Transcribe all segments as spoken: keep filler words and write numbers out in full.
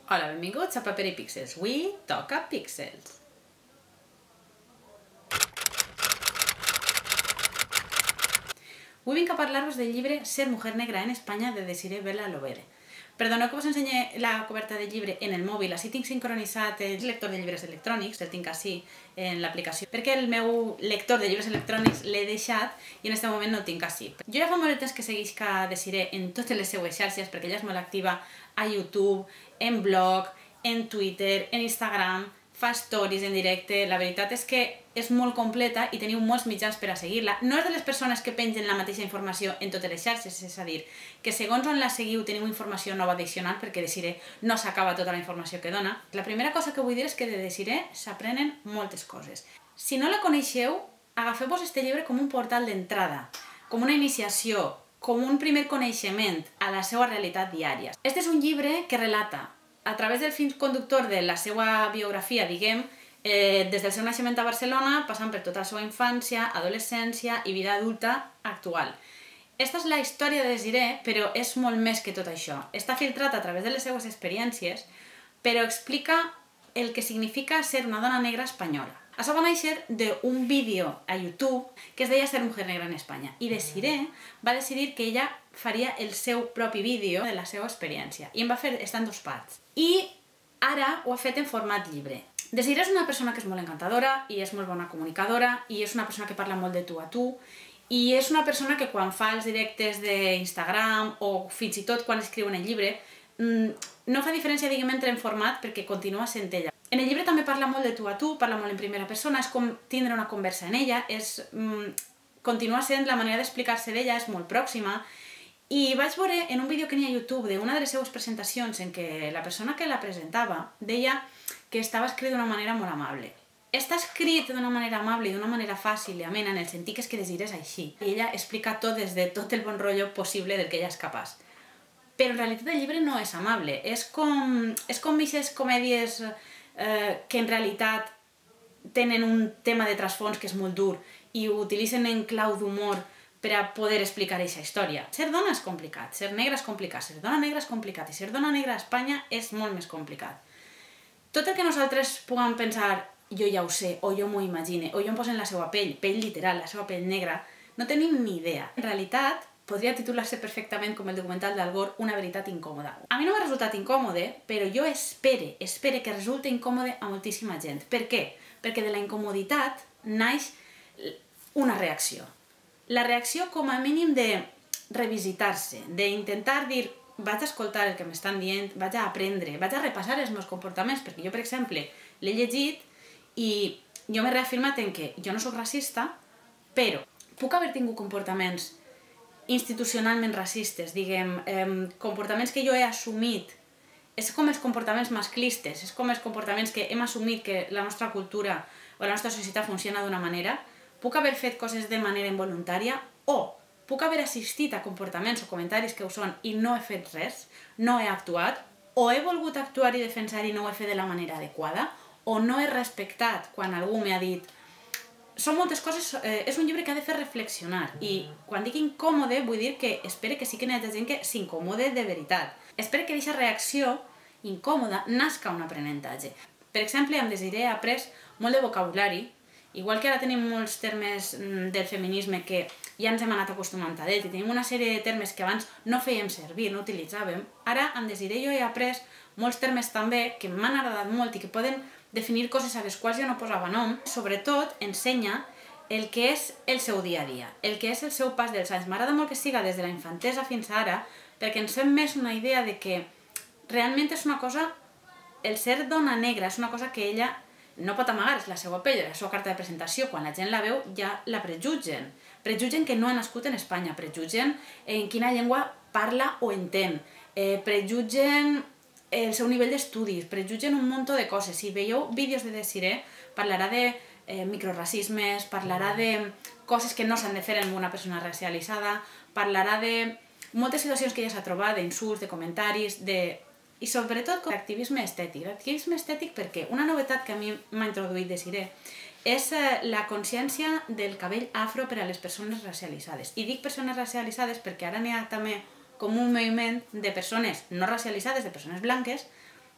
Hola, benvinguts a Paper i Píxels. Avui toca Píxels. Avui vinc a parlar-vos del llibre Ser mujer negra en Espanya de Desiree Bella Lovere. Perdoneu que us ensenyi la coberta del llibre en el mòbil, així tinc sincronitzat el lector de llibres electrònics, el tinc així en l'aplicació, perquè el meu lector de llibres electrònics l'he deixat i en aquest moment no el tinc així. Jo ja fa molt de temps que seguisc a Desiree en totes les seues xarxes, perquè ella és molt activa a YouTube, en blog, en Twitter, en Instagram, fa stories en directe. La veritat és que és molt completa i teniu molts mitjans per a seguir-la. No és de les persones que pengen la mateixa informació en totes les xarxes, és a dir, que segons on la seguiu teniu informació nova addicional, perquè Desiree no s'acaba tota la informació que dona. La primera cosa que vull dir és que de Desiree s'aprenen moltes coses. Si no la coneixeu, agafeu-vos este llibre com un portal d'entrada, com una iniciació, com un primer coneixement a la seva realitat diària. Este és un llibre que relata, a través del fil conductor de la seva biografia, diguem, eh, des del seu naixement a Barcelona, passant per tota la seva infància, adolescència i vida adulta actual. Esta és la història de Desiree, però és molt més que tot això. Està filtrat a través de les seues experiències, però explica el que significa ser una dona negra espanyola. Això va néixer d'un vídeo a YouTube que es deia Ser mujer negra en Espanya. I Desiree va decidir que ella faria el seu propi vídeo de la seva experiència. I en va fer, està en dos parts. I ara ho ha fet en format llibre. Desiree és una persona que és molt encantadora i és molt bona comunicadora i és una persona que parla molt de tu a tu i és una persona que quan fa els directes d'Instagram o fins i tot quan escriu en el llibre no fa diferència, diguem, entre en format perquè continua sent ella. En el llibre també parla molt de tu a tu, parla molt en primera persona, és com tindre una conversa en ella, és, mm, continua sent la manera d'explicar-se d'ella, és molt pròxima. I vaig veure en un vídeo que n'hi ha a YouTube d'una de les seues presentacions en què la persona que la presentava deia que estava escrit d'una manera molt amable. Està escrit d'una manera amable i d'una manera fàcil i amena en el sentit que és que Desiree és així. I ella explica tot des de tot el bon rotllo possible del que ella és capaç. Però en realitat el llibre no és amable, és com, és com aquestes comèdies eh, que en realitat tenen un tema de trasfons que és molt dur i ho utilitzen en clau d'humor per a poder explicar aquesta història. Ser dona és complicat, ser negra és complicat, ser dona negra és complicat i ser dona negra a Espanya és molt més complicat. Tot el que nosaltres puguem pensar, jo ja ho sé, o jo m'ho imagine, o jo em poso en la seva pell, pell literal, la seva pell negra, no tenim ni idea. En realitat, podria titular-se perfectament com el documental d'Al Gore, Una veritat incòmoda. A mi no m'ha resultat incòmode, però jo espere, espere que resulti incòmode a moltíssima gent. Per què? Perquè de la incomoditat naix una reacció. La reacció com a mínim de revisitar-se, d'intentar dir vaig a escoltar el que m'estan dient, vaig a aprendre, vaig a repassar els meus comportaments, perquè jo, per exemple, l'he llegit i jo m'he reafirmat en que jo no sóc racista, però puc haver tingut comportaments institucionalment racistes, diguem, eh, comportaments que jo he assumit, és com els comportaments masclistes, és com els comportaments que hem assumit que la nostra cultura o la nostra societat funciona d'una manera, puc haver fet coses de manera involuntària o puc haver assistit a comportaments o comentaris que ho són i no he fet res, no he actuat, o he volgut actuar i defensar i no ho he fet de la manera adequada, o no he respectat quan algú m'ha dit. Són moltes coses, eh, és un llibre que ha de fer reflexionar i quan dic incòmode vull dir que espero que sí que n'hi hagi gent que s'incòmode de veritat. Espero que d'aquesta reacció incòmoda nasca un aprenentatge. Per exemple, amb Desiree ha après molt de vocabulari, igual que ara tenim molts termes del feminisme que ja ens hem anat acostumant a d'ells i tenim una sèrie de termes que abans no fèiem servir, no utilitzàvem. Ara amb Desiree jo he après molts termes també que m'han agradat molt i que poden definir coses a les quals jo no posava nom. Sobretot ensenya el que és el seu dia a dia, el que és el seu pas dels anys. M'agrada molt que siga des de la infantesa fins ara perquè ens fem més una idea de que realment és una cosa, el ser dona negra és una cosa que ella no pot amagar, és la seva pell, la seva carta de presentació. Quan la gent la veu ja la prejutgen. Prejutgen que no ha nascut en Espanya, prejutgen en quina llengua parla o entén, eh, prejutgen el seu nivell d'estudis, prejutgen un munt de coses. Si veieu vídeos de Desiree, parlarà de eh, microracismes, parlarà de coses que no s'han de fer en una persona racialitzada, parlarà de moltes situacions que ella s'ha trobat, d'insults, de comentaris, de... i sobretot l'activisme estètic. L'activisme estètic perquè una novetat que a mi m'ha introduït Desiree és la consciència del cabell afro per a les persones racialitzades. I dic persones racialitzades perquè ara n'hi ha també com un moviment de persones no racialitzades, de persones blanques,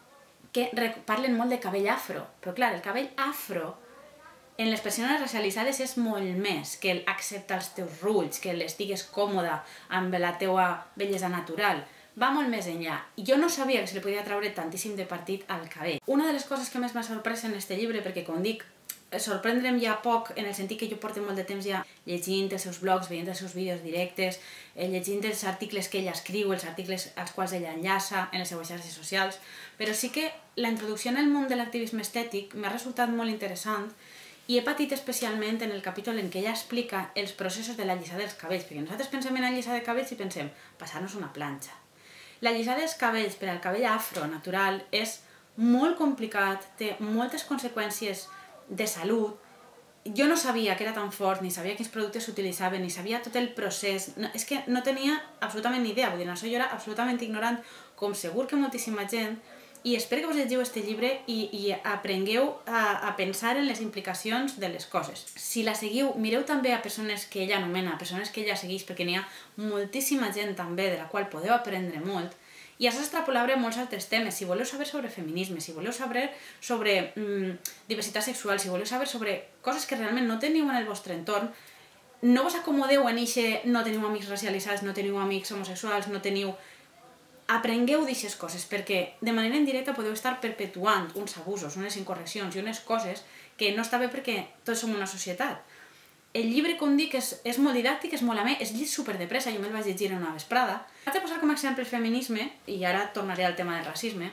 que parlen molt de cabell afro, però clar, el cabell afro en les persones racialitzades és molt més que el accepta els teus rulls, que l'estigues còmoda amb la teua bellesa natural. Va molt més enllà. Jo no sabia que se li podia treure tantíssim de partit al cabell. Una de les coses que més m'ha sorprès en este llibre, perquè com dic, sorprendre'm ja poc en el sentit que jo porto molt de temps ja llegint els seus blogs, veient els seus vídeos directes, llegint els articles que ella escriu, els articles als quals ella enllaça en les seues xarxes socials, però sí que la introducció en el món de l'activisme estètic m'ha resultat molt interessant i he patit especialment en el capítol en què ella explica els processos de la llisada dels cabells, perquè nosaltres pensem en la llisada de cabells i pensem passar-nos una planxa. La llisada dels cabells per al cabell afro natural és molt complicat, té moltes conseqüències de salut. Jo no sabia que era tan fort, ni sabia quins productes s'utilitzaven, ni sabia tot el procés. No, és que no tenia absolutament ni idea, vull dir, en això jo era absolutament ignorant, com segur que moltíssima gent, i espero que us llegiu este llibre i, i aprengueu a, a pensar en les implicacions de les coses. Si la seguiu, mireu també a persones que ella anomena, a persones que ella segueix, perquè n'hi ha moltíssima gent també de la qual podeu aprendre molt, i això és extrapolable a molts altres temes. Si voleu saber sobre feminisme, si voleu saber sobre mmm, diversitat sexual, si voleu saber sobre coses que realment no teniu en el vostre entorn, no vos acomodeu en eixe no teniu amics racialitzats, no teniu amics homosexuals, no teniu... Aprengueu d'aixes coses, perquè de manera indirecta podeu estar perpetuant uns abusos, unes incorreccions i unes coses que no està bé perquè tots som una societat. El llibre, com dic, és, és molt didàctic, és molt amè, és llit superdepressa, jo me'l vaig llegir en una vesprada. Vaig a posar com a exemple el feminisme, i ara tornaré al tema del racisme.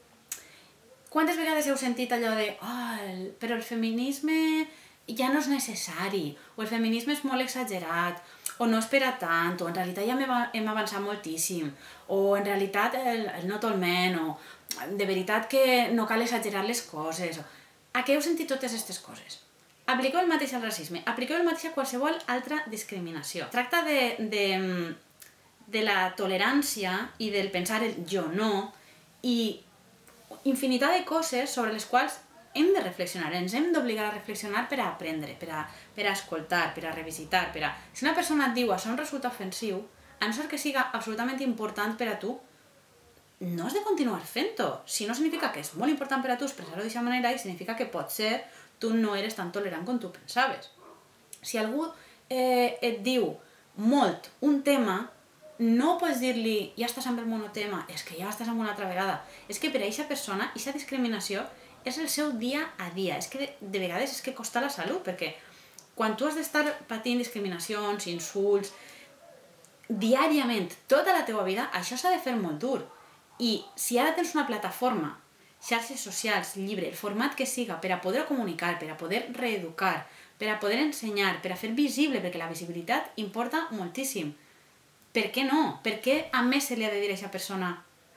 Quantes vegades heu sentit allò de oh, però el feminisme ja no és necessari, o el feminisme és molt exagerat, o no espera tant, o en realitat ja hem avançat moltíssim, o en realitat el, el no tolment, o de veritat que no cal exagerar les coses. A què heu sentit totes aquestes coses? Apliqueu el mateix al racisme, apliqueu el mateix a qualsevol altra discriminació. Tracta de, de, de la tolerància i del pensar el jo no, i infinitat de coses sobre les quals hem de reflexionar, ens hem d'obligar a reflexionar per a aprendre, per a, per a escoltar, per a revisitar, per a... Si una persona et diu això em resulta ofensiu, a no ser que siga absolutament important per a tu, no has de continuar fent-ho. Si no significa que és molt important per a tu expressar-ho d'aquesta manera i significa que potser tu no eres tan tolerant com tu pensaves. Si algú eh, et diu molt un tema, no pots dir-li ja estàs amb el monotema, és que ja estàs amb una altra vegada. És que per a aquesta persona, aquesta discriminació és el seu dia a dia. És que de, de vegades és que costa la salut, perquè quan tu has d'estar patint discriminacions, insults, diàriament, tota la teua vida, això s'ha de fer molt dur. I si ara tens una plataforma, xarxes socials, llibre, el format que siga, per a poder comunicar, per a poder reeducar, per a poder ensenyar, per a fer visible, perquè la visibilitat importa moltíssim. Per què no? Per què a més se li ha de dir a aquesta persona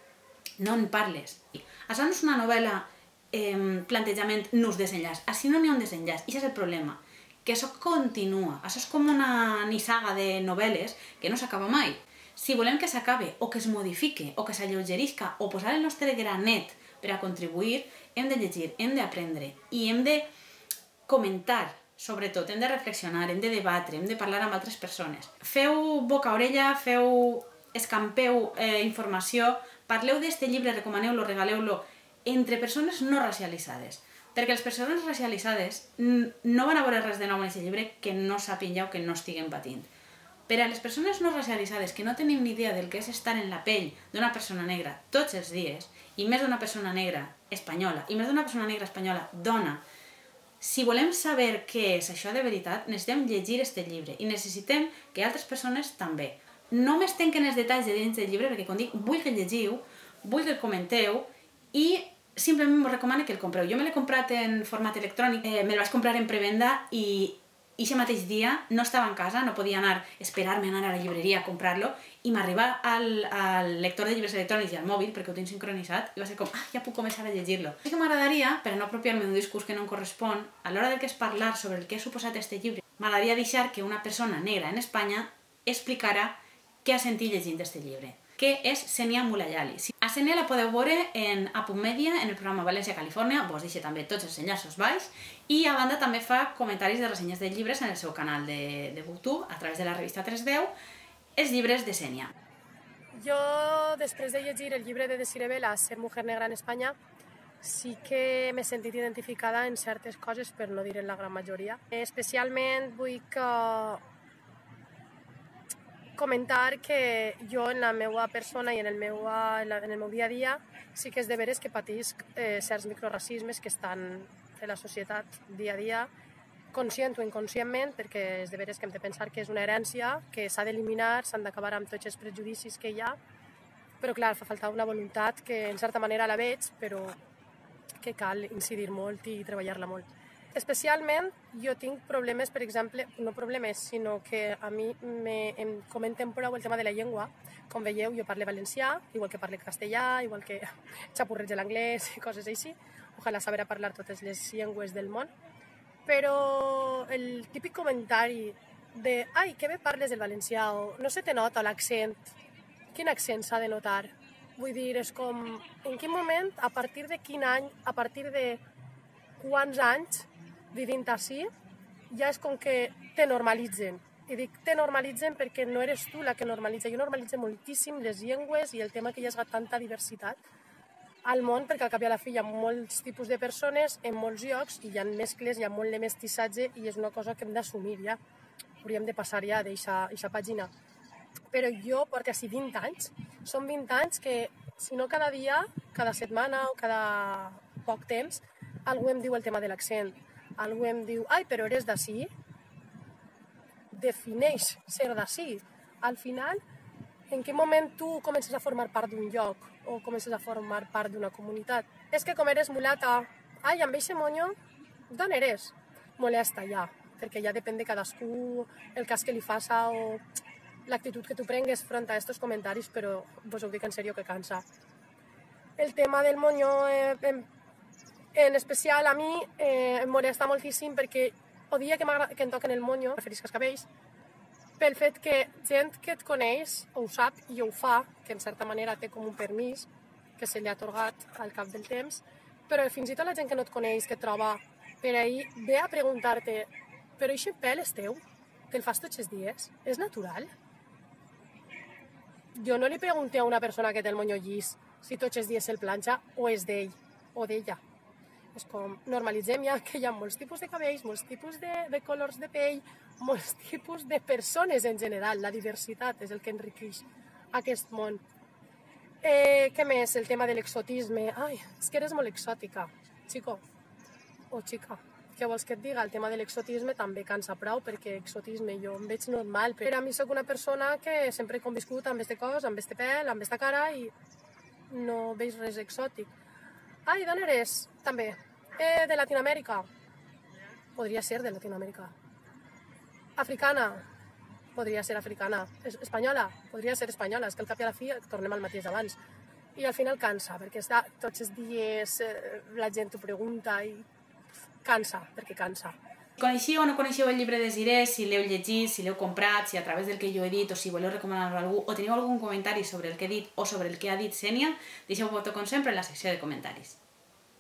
no en parles? Això no és una novel·la eh, plantejament nus desenllaç. Així no n'hi ha un desenllaç. I això és el problema. Que això continua. Això és com una nissaga de novel·les que no s'acaba mai. Si volem que s'acabe, o que es modifique, o que s'alleugerisca, o posar el nostre granet per a contribuir, hem de llegir, hem d'aprendre i hem de comentar, sobretot, hem de reflexionar, hem de debatre, hem de parlar amb altres persones. Feu boca-orella, feu, escampeu eh, informació, parleu d'este llibre, recomaneu-lo, regaleu-lo entre persones no racialitzades. Perquè les persones racialitzades no van a veure res de nou en aquest llibre que no sàpiguen ja o que no estiguen patint. Per a les persones no racialitzades que no tenim ni idea del que és estar en la pell d'una persona negra tots els dies, i més d'una persona negra espanyola, i més d'una persona negra espanyola dona, si volem saber què és això de veritat, necessitem llegir este llibre i necessitem que altres persones també. No m'estenc en els detalls de dins del llibre perquè, com dic, vull que el llegiu, vull que el comenteu i simplement us recomano que el compreu. Jo me l'he comprat en format electrònic, eh, me'l vaig comprar en prevenda i aquest mateix dia no estava en casa, no podia anar, esperar-me a anar a la llibreria a comprar-lo i m'arriba al, al lector de llibres electrònics i al mòbil, perquè ho tinc sincronitzat, i va ser com, ah, ja puc començar a llegir-lo. Sí que m'agradaria, per a no apropiar-me d'un discurs que no em correspon, a l'hora del que és parlar sobre el que ha suposat este llibre, m'agradaria deixar que una persona negra en Espanya explicara què ha sentit llegint este llibre, que és Senia Mulayali. A Senia la podeu veure en Apum Media, en el programa València Califòrnia, vos deixo també tots els enllaços baix, i a banda també fa comentaris de ressenyes de llibres en el seu canal de, de Booktube, a través de la revista tres deu, els llibres de Senia. Jo, després de llegir el llibre de Desiree Vela, Ser mujer negra en Espanya, sí que m'he sentit identificada en certes coses, per no dir en la gran majoria. Especialment vull que comentar que jo en la meva persona i en el meu, en el meu dia a dia sí que és de veres que patisc eh, certs microracismes que estan en la societat dia a dia, conscient o inconscientment, perquè és de veres que hem de pensar que és una herència, que s'ha d'eliminar, s'han d'acabar amb tots els prejudicis que hi ha, però clar, fa falta una voluntat que en certa manera la veig, però que cal incidir molt i treballar-la molt. Especialment jo tinc problemes, per exemple, no problemes, sinó que a mi me, em comenten prou el tema de la llengua. Com veieu, jo parlo valencià, igual que parlo castellà, igual que xapurreig l'anglès i coses així. Ojalà saber parlar totes les llengües del món. Però el típic comentari de «Ai, que bé parles del valencià» o «No se te nota l'accent». Quin accent s'ha de notar? Vull dir, és com, en quin moment, a partir de quin any, a partir de quants anys vivint així, ja és com que te normalitzen. I dic te normalitzen perquè no eres tu la que normalitza. Jo normalitzo moltíssim les llengües i el tema que hi ha tanta diversitat al món, perquè al cap i a la fi hi ha molts tipus de persones en molts llocs i hi ha mescles, hi ha molt de mestissatge i és una cosa que hem d'assumir ja. Hauríem de passar ja d'aquesta pàgina. Però jo porto així vint anys. Són vint anys que, si no cada dia, cada setmana o cada poc temps, algú em diu el tema de l'accent. Algú em diu, ai, però eres d'ací? Defineix ser d'ací. Al final, en quin moment tu comences a formar part d'un lloc o comences a formar part d'una comunitat? És que com eres mulata, ai, amb eixe monyo, d'on eres? Molesta ja, perquè ja depèn de cadascú el cas que li faça o l'actitud que tu prengues front a aquests comentaris, però vos ho dic en sèrio que cansa. El tema del monyo, eh, en, en especial a mi, eh, em molesta moltíssim perquè odia que, que em toquen el monyo, preferisc els cabells, pel fet que gent que et coneix ho sap i ho fa, que en certa manera té com un permís que se li ha atorgat al cap del temps, però fins i tot la gent que no et coneix, que et troba per ahir, ve a preguntar-te, però aquest pèl és teu? Te'l fas tots els dies? És natural? Jo no li pregunté a una persona que té el monyo llis si tots els dies se'l planxa o és d'ell o d'ella. És com, normalitzem ja que hi ha molts tipus de cabells, molts tipus de, de colors de pell, molts tipus de persones en general. La diversitat és el que enriqueix aquest món. Eh, què més? El tema de l'exotisme. Ai, és que eres molt exòtica, xico o xica. Què vols que et diga? El tema de l'exotisme també cansa prou, perquè exotisme jo em veig normal, però a mi soc una persona que sempre he conviscut amb este cos, amb este pèl, amb esta cara i no veig res exòtic. Ai, d'on eres? També. Eh, de Latinoamèrica. Podria ser de Latinoamèrica. Africana. Podria ser africana. Espanyola. Podria ser espanyola. És que al cap i a la fi tornem al mateix abans. I al final cansa, perquè està tots els dies eh, la gent t'ho pregunta i cansa, perquè cansa. Coneixeu o no coneixeu el llibre Desiré, si l'heu llegit, si l'heu comprat, si a través del que jo he dit o si voleu recomanar-lo a algú o teniu algun comentari sobre el que he dit o sobre el que ha dit Sénia, deixeu-ho com sempre en la secció de comentaris.